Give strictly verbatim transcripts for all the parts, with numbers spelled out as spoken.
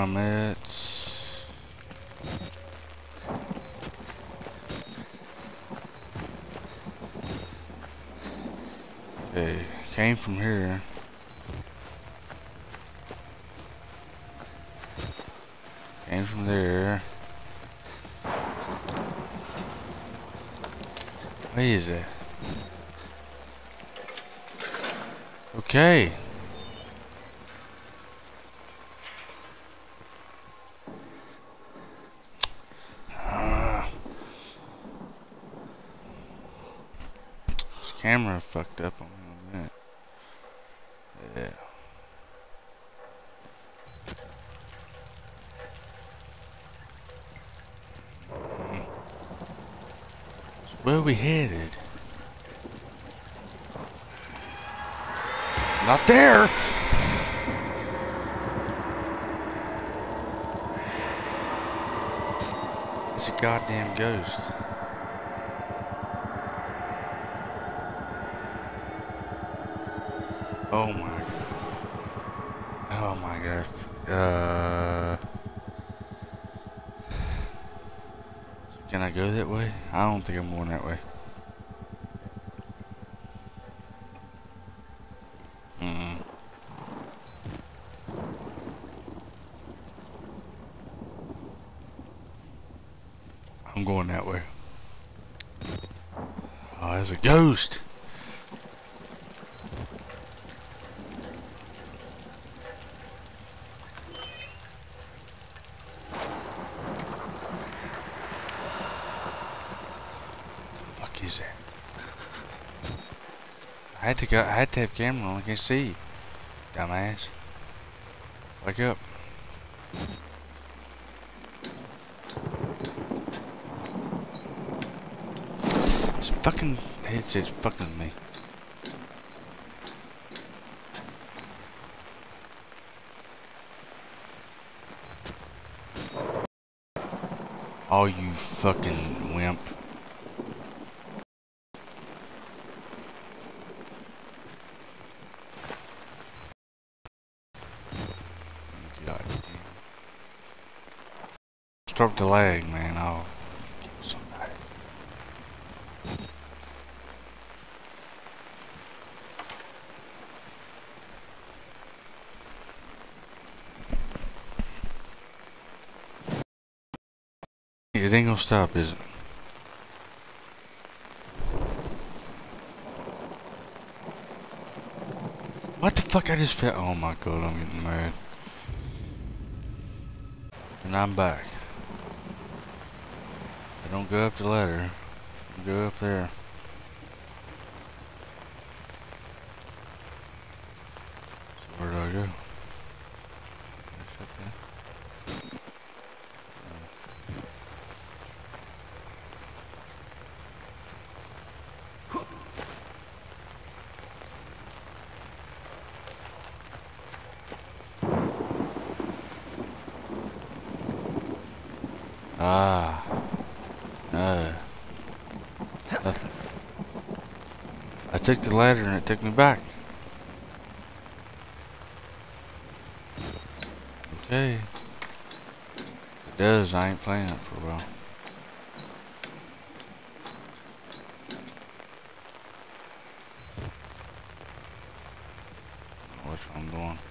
from it. Okay, came from here. Came from there. Where is it? Okay. Uh, this camera fucked up on me a minute. Yeah. So where are we headed? Not there! It's a goddamn ghost. Oh my. Oh my god. Uh. Can I go that way? I don't think I'm going that way. Mm-mm. I'm going that way. Oh, there's a ghost. What the fuck is that? I had to go. I had to have camera on. I can see. Dumbass. Wake up. This fucking headset's fucking with me. Oh, you fucking wimp. God damn. Stop the lag, man. I'll kill somebody. It ain't gonna stop, is it? What the fuck? I just felt. Oh my god, I'm getting mad. And I'm back. I don't go up the ladder. I go up there. So where do I go? Ah, no, nothing. I took the ladder and it took me back. Okay. It does, I ain't playing it for a while. Which one I'm going?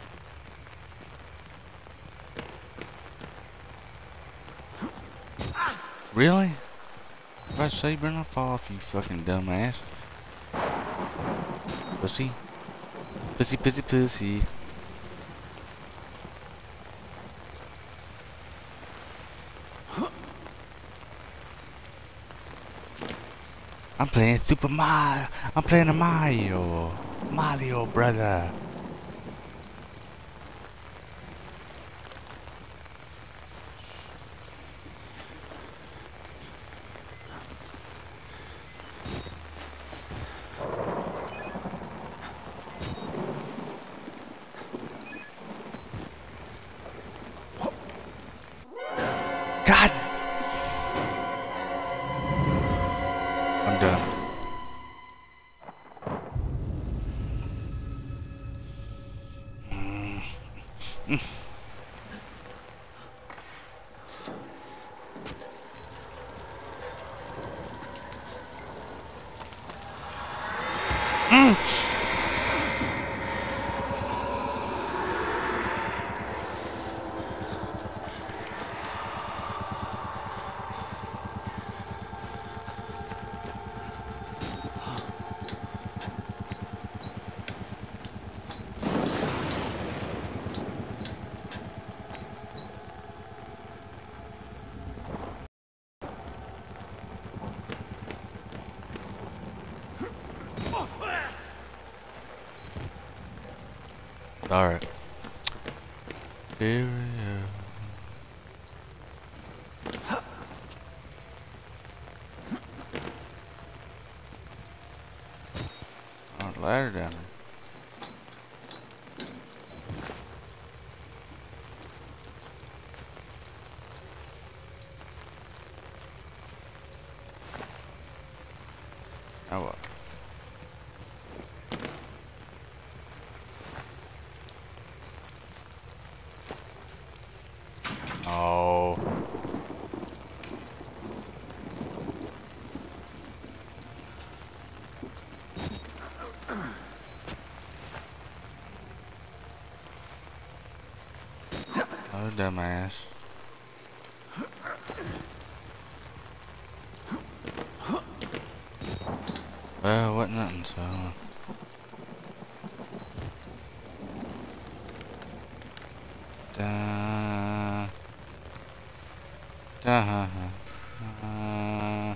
Really? If I say, better not fall off, you fucking dumbass. Pussy. Pussy, pussy, pussy. I'm playing Super Mario. I'm playing a Mario. Mario, brother. God! I'm done. Mm. Mm. Mm. Alright. Here we go. Oh, ladder down there. Now what? Oh. Oh, dumbass. Well, wasn't nothing, so. Da. Da ha ha. Uh.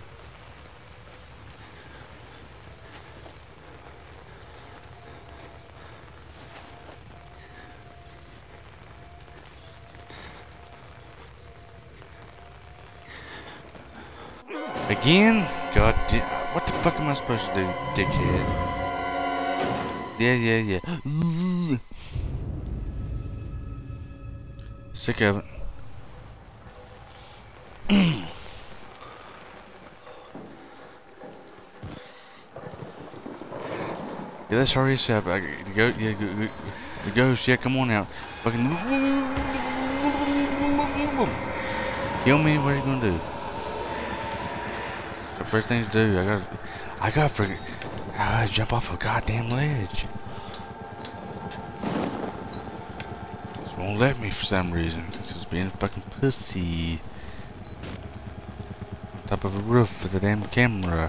Again? God damn. What the fuck am I supposed to do, dickhead? Yeah, yeah, yeah. Sick of it. Yeah, let's hurry this up. I go, yeah, go, go, the ghost, yeah, come on out. Fucking kill me. What are you gonna do? The first thing to do, I gotta, I gotta freaking, I gotta jump off a goddamn ledge. Just won't let me for some reason. It's just being a fucking pussy. On top of a roof with a damn camera.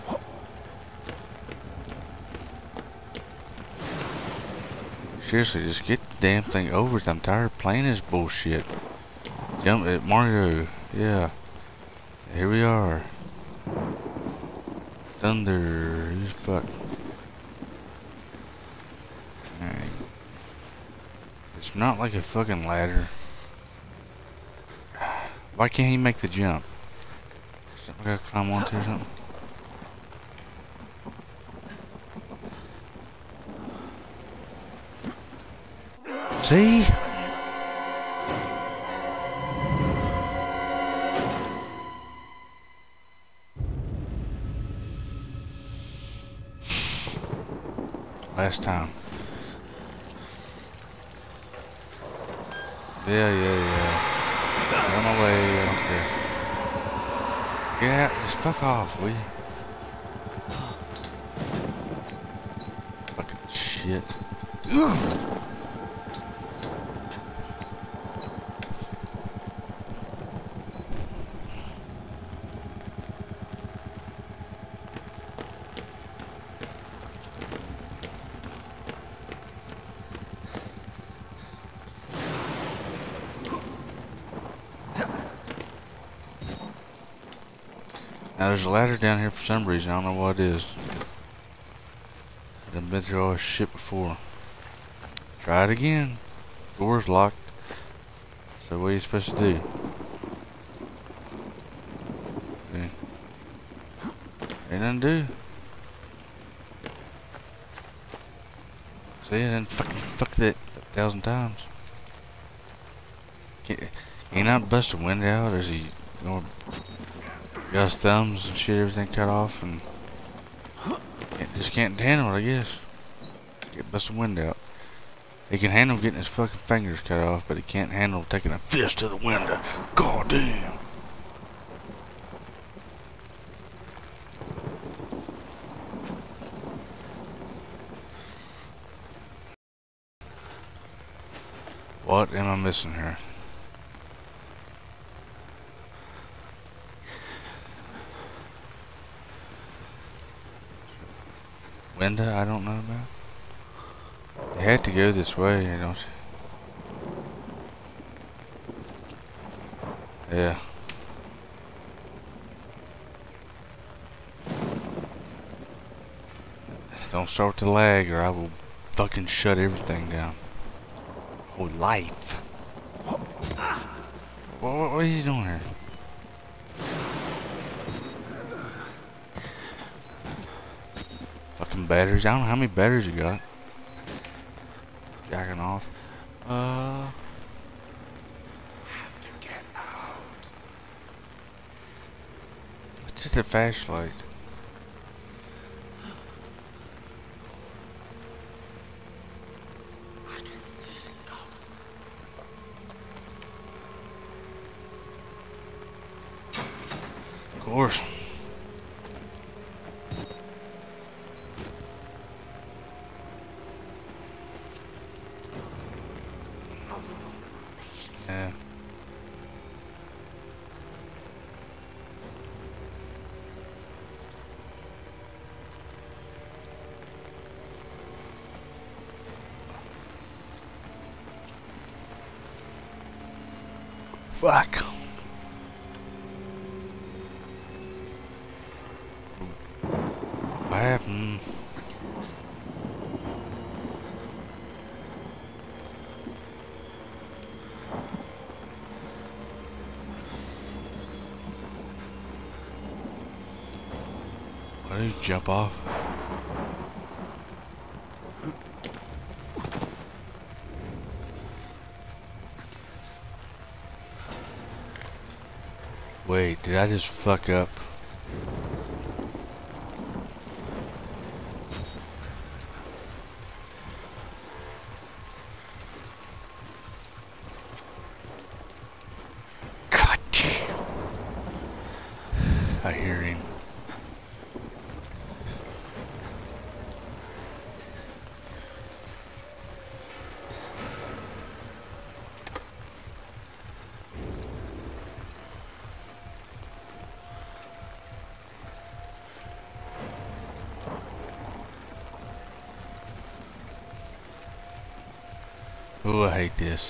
Seriously, just get the damn thing over with. I'm tired of playing this bullshit. Jump at Mario. Yeah. Here we are. Thunder. Who's fuck? Dang. It's not like a fucking ladder. Why can't he make the jump? Something I gotta climb onto or something? See? Last time. Yeah, yeah, yeah. On my way, I don't care. Yeah, just fuck off, will you? Fucking shit. Ugh. Now there's a ladder down here for some reason. I don't know what it is. I've been through all this shit before. Try it again. Door's locked. So what are you supposed to do? Okay. Ain't nothing to do. See, I didn't fucking fuck that a thousand times. Can't, ain't I bust a window out? Or is he, you know, got his thumbs and shit, everything cut off, and can't, just can't handle it, I guess. Get bust a window out. He can handle getting his fucking fingers cut off, but he can't handle taking a fist to the window. God damn. What am I missing here? Window I don't know about? You had to go this way, you don't you? Yeah. Don't start to lag or I will fucking shut everything down. Whole life. What, what, what are you doing here? Fucking batteries. I don't know how many batteries you got. Jacking off. Uh. Have to get out. It's just a flashlight. I can see his ghost. Of course. Yeah. Fuck. What happened? Why did you jump off? Wait, did I just fuck up? God damn. I hear him. Oh, I hate this.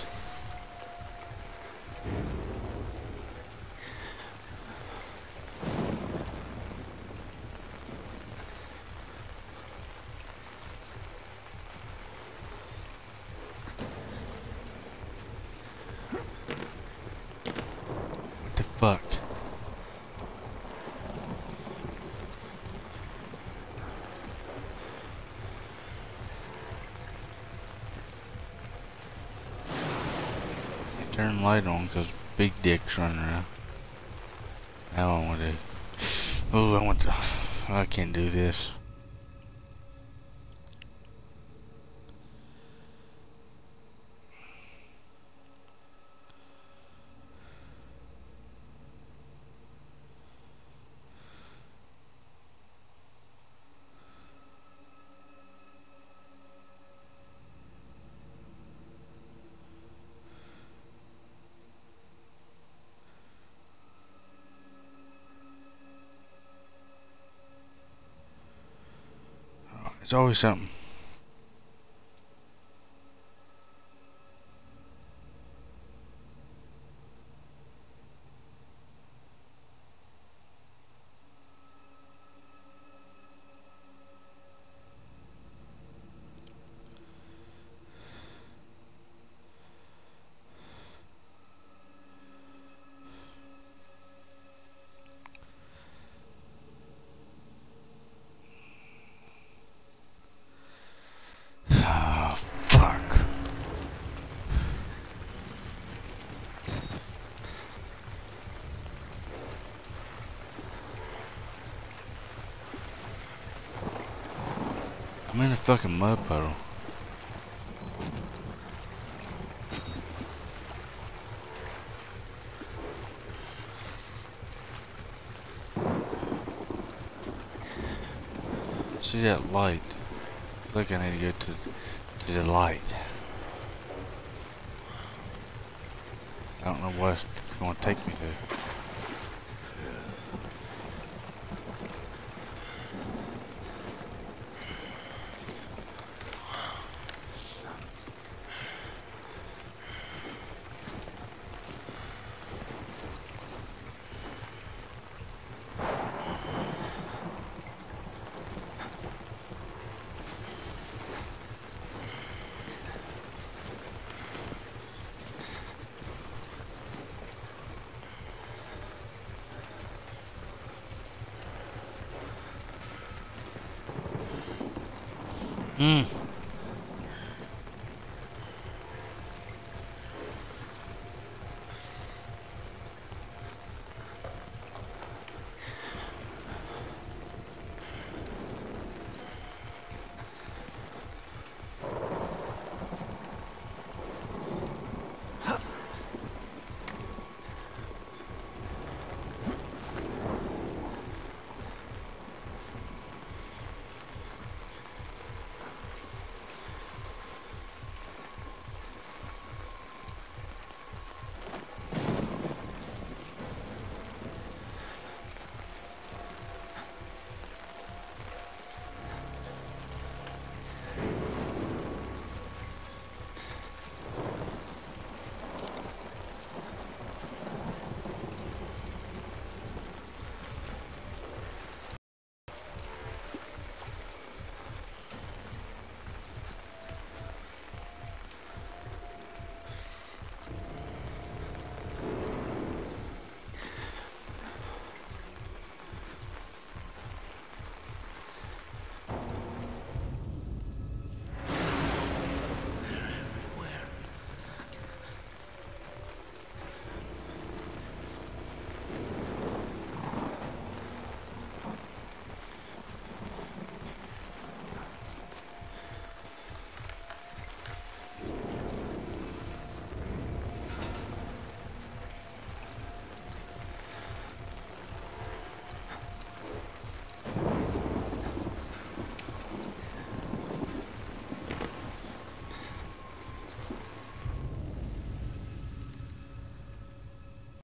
What the fuck? Turn the light on because big dick's running around. Now I want to. Oh, I want to. I can't do this. It's always something. Oh, fuck. I'm in a fucking mud puddle. See that light? I feel like I need to go to, to the light. I don't know what it's going to take me to. Hmm.